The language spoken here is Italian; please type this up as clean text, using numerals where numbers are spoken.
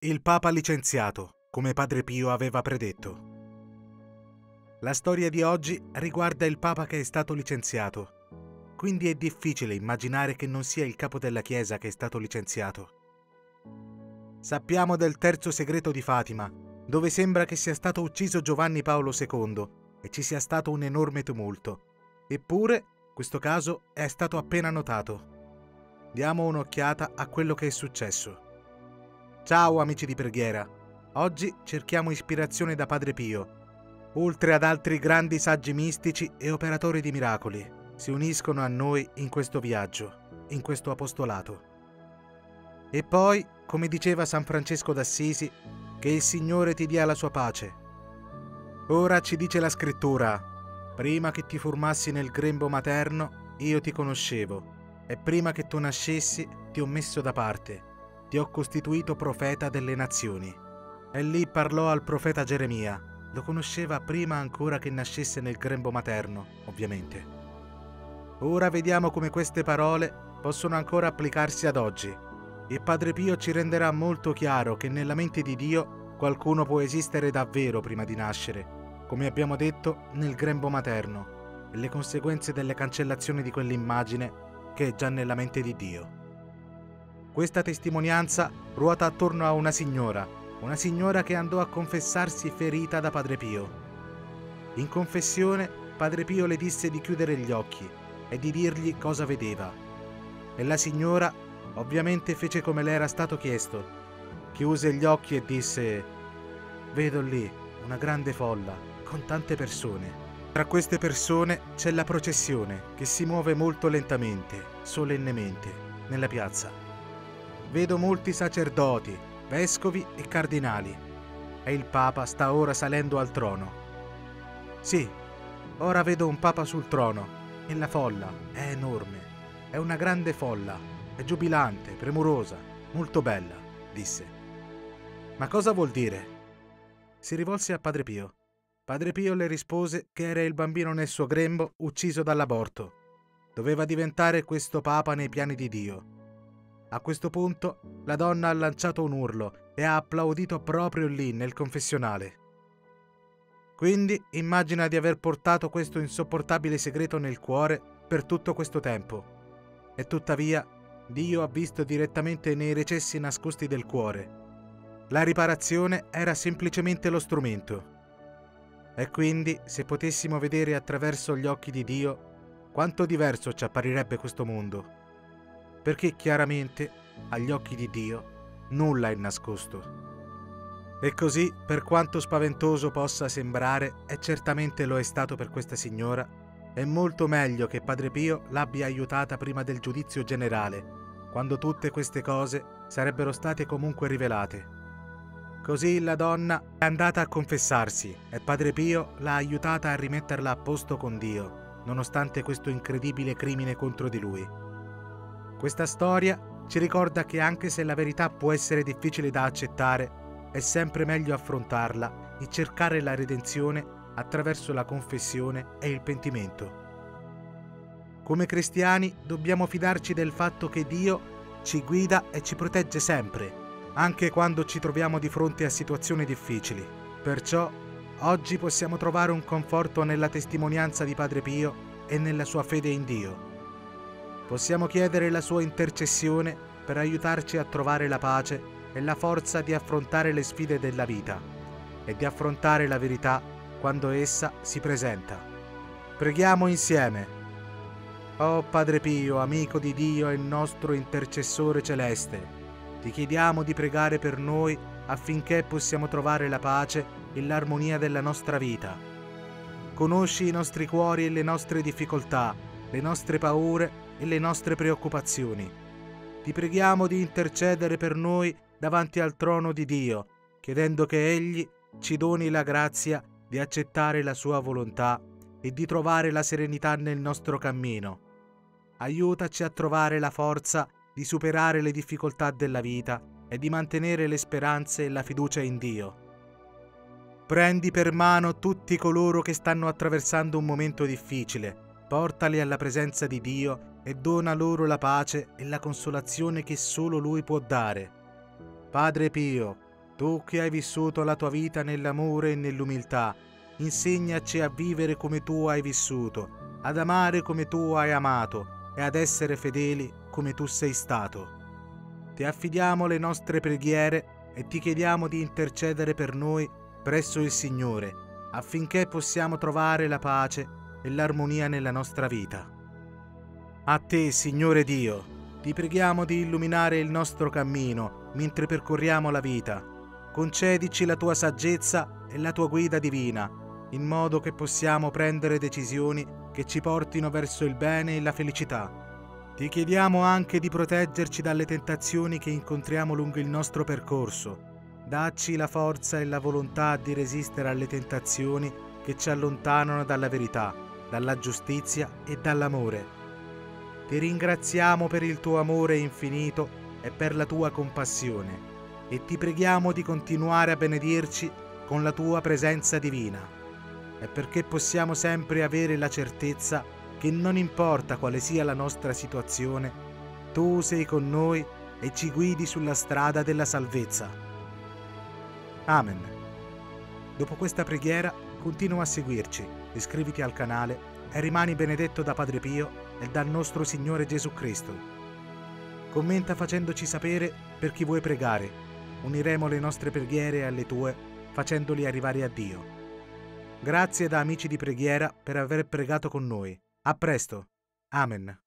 Il Papa licenziato, come Padre Pio aveva predetto. La storia di oggi riguarda il Papa che è stato licenziato, quindi è difficile immaginare che non sia il capo della Chiesa che è stato licenziato. Sappiamo del terzo segreto di Fatima, dove sembra che sia stato ucciso Giovanni Paolo II e ci sia stato un enorme tumulto. Eppure, questo caso è stato appena notato. Diamo un'occhiata a quello che è successo. Ciao amici di preghiera, oggi cerchiamo ispirazione da Padre Pio. Oltre ad altri grandi saggi mistici e operatori di miracoli, si uniscono a noi in questo viaggio, in questo apostolato. E poi, come diceva San Francesco d'Assisi, che il Signore ti dia la sua pace. Ora ci dice la Scrittura: prima che ti formassi nel grembo materno, io ti conoscevo, e prima che tu nascessi ti ho messo da parte. Ti ho costituito profeta delle nazioni. E lì parlò al profeta Geremia. Lo conosceva prima ancora che nascesse nel grembo materno, ovviamente. Ora vediamo come queste parole possono ancora applicarsi ad oggi. E Padre Pio ci renderà molto chiaro che nella mente di Dio qualcuno può esistere davvero prima di nascere, come abbiamo detto, nel grembo materno, e le conseguenze delle cancellazioni di quell'immagine che è già nella mente di Dio. Questa testimonianza ruota attorno a una signora che andò a confessarsi ferita da Padre Pio. In confessione, Padre Pio le disse di chiudere gli occhi e di dirgli cosa vedeva. E la signora ovviamente fece come le era stato chiesto. Chiuse gli occhi e disse: «Vedo lì una grande folla, con tante persone. Tra queste persone c'è la processione che si muove molto lentamente, solennemente, nella piazza. Vedo molti sacerdoti, vescovi e cardinali, e il Papa sta ora salendo al trono. Sì, ora vedo un Papa sul trono, e la folla è enorme, è una grande folla, è giubilante, premurosa, molto bella», disse. «Ma cosa vuol dire?» Si rivolse a Padre Pio. Padre Pio le rispose che era il bambino nel suo grembo ucciso dall'aborto. Doveva diventare questo Papa nei piani di Dio. A questo punto la donna ha lanciato un urlo e ha applaudito proprio lì nel confessionale. Quindi immagina di aver portato questo insopportabile segreto nel cuore per tutto questo tempo. E tuttavia Dio ha visto direttamente nei recessi nascosti del cuore. La riparazione era semplicemente lo strumento. E quindi, se potessimo vedere attraverso gli occhi di Dio, quanto diverso ci apparirebbe questo mondo. Perché chiaramente, agli occhi di Dio, nulla è nascosto. E così, per quanto spaventoso possa sembrare, e certamente lo è stato per questa signora, è molto meglio che Padre Pio l'abbia aiutata prima del giudizio generale, quando tutte queste cose sarebbero state comunque rivelate. Così la donna è andata a confessarsi e Padre Pio l'ha aiutata a rimetterla a posto con Dio, nonostante questo incredibile crimine contro di lui. Questa storia ci ricorda che anche se la verità può essere difficile da accettare, è sempre meglio affrontarla e cercare la redenzione attraverso la confessione e il pentimento. Come cristiani dobbiamo fidarci del fatto che Dio ci guida e ci protegge sempre, anche quando ci troviamo di fronte a situazioni difficili. Perciò oggi possiamo trovare un conforto nella testimonianza di Padre Pio e nella sua fede in Dio. Possiamo chiedere la sua intercessione per aiutarci a trovare la pace e la forza di affrontare le sfide della vita e di affrontare la verità quando essa si presenta. Preghiamo insieme. Oh Padre Pio, amico di Dio e nostro intercessore celeste, ti chiediamo di pregare per noi affinché possiamo trovare la pace e l'armonia della nostra vita. Conosci i nostri cuori e le nostre difficoltà, le nostre paure e le nostre preoccupazioni. Ti preghiamo di intercedere per noi davanti al trono di Dio, chiedendo che Egli ci doni la grazia di accettare la sua volontà e di trovare la serenità nel nostro cammino. Aiutaci a trovare la forza di superare le difficoltà della vita e di mantenere le speranze e la fiducia in Dio. Prendi per mano tutti coloro che stanno attraversando un momento difficile, portali alla presenza di Dio e dona loro la pace e la consolazione che solo Lui può dare. Padre Pio, Tu che hai vissuto la tua vita nell'amore e nell'umiltà, insegnaci a vivere come tu hai vissuto, ad amare come tu hai amato e ad essere fedeli come tu sei stato. Ti affidiamo le nostre preghiere e ti chiediamo di intercedere per noi presso il Signore, affinché possiamo trovare la pace e l'armonia nella nostra vita. A te, Signore Dio, ti preghiamo di illuminare il nostro cammino mentre percorriamo la vita. Concedici la tua saggezza e la tua guida divina, in modo che possiamo prendere decisioni che ci portino verso il bene e la felicità. Ti chiediamo anche di proteggerci dalle tentazioni che incontriamo lungo il nostro percorso. Dacci la forza e la volontà di resistere alle tentazioni che ci allontanano dalla verità, dalla giustizia e dall'amore. Ti ringraziamo per il tuo amore infinito e per la tua compassione e ti preghiamo di continuare a benedirci con la tua presenza divina e perché possiamo sempre avere la certezza che non importa quale sia la nostra situazione, tu sei con noi e ci guidi sulla strada della salvezza. Amen. Dopo questa preghiera, continua a seguirci, iscriviti al canale e rimani benedetto da Padre Pio e dal nostro Signore Gesù Cristo. Commenta facendoci sapere per chi vuoi pregare. Uniremo le nostre preghiere alle tue, facendoli arrivare a Dio. Grazie da amici di preghiera per aver pregato con noi. A presto. Amen.